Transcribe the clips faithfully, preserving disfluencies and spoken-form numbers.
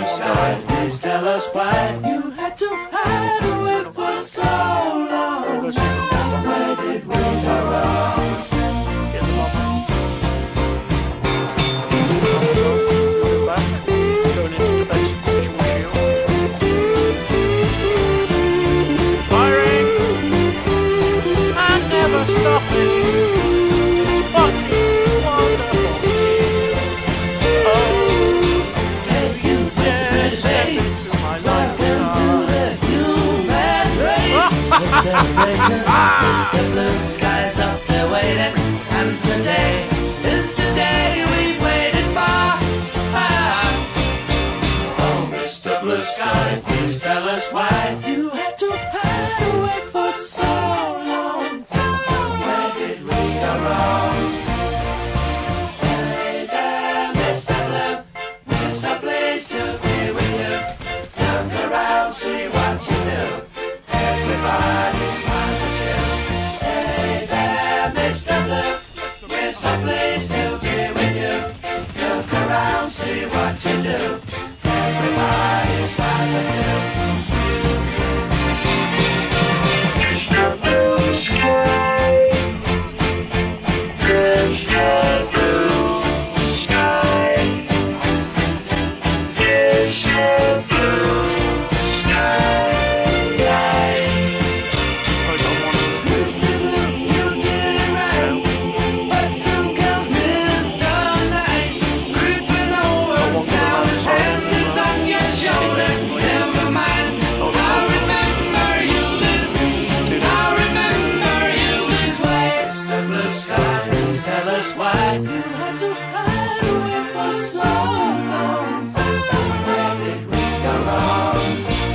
sky, please tell us why you had to hide away for so long. Where did we go wrong? Get them on. Coming back. Going into defensive position with shield. Firing! And never stopping. Fucking wonderful. Oh, Have you yes, step into my life. welcome to the human race? The celebration, the blue skies up there waiting, and today is the day we've waited for. Ah. Oh, Mister Blue Sky, please tell us why you had to hide away for so long. Where did we go wrong? Hey there, Mister Blue, we're so pleased to be with you. Look around, see what you do. Everybody smiles at you. Hey there, Mister Blue, we're so pleased to be with you. Look around, see what you do. Everybody smiles at you. I don't want to. Mister Blue, you get it right, but some comes Mister Night, creeping over now. His hand is on your shoulder. Never mind, I'll remember you this. I'll remember you this way. Mister Blue Sky, please tell us why you had to hide away for so long. Where did we go wrong?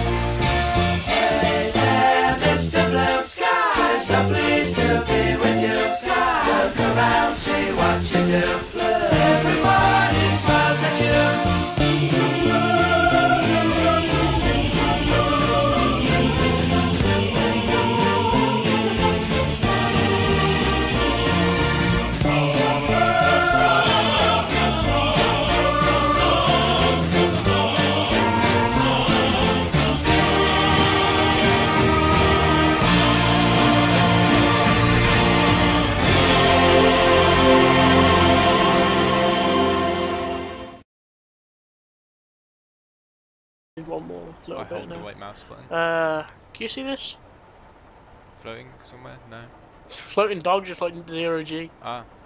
Hey there, Mister Blue Sky, so pleased to be with you. Look around, see what you do. Everybody smiles at you. Need one more I little bit hold the now. right mouse button. Uh, can you see this? Floating somewhere? No. It's a floating dog just like zero G. Ah.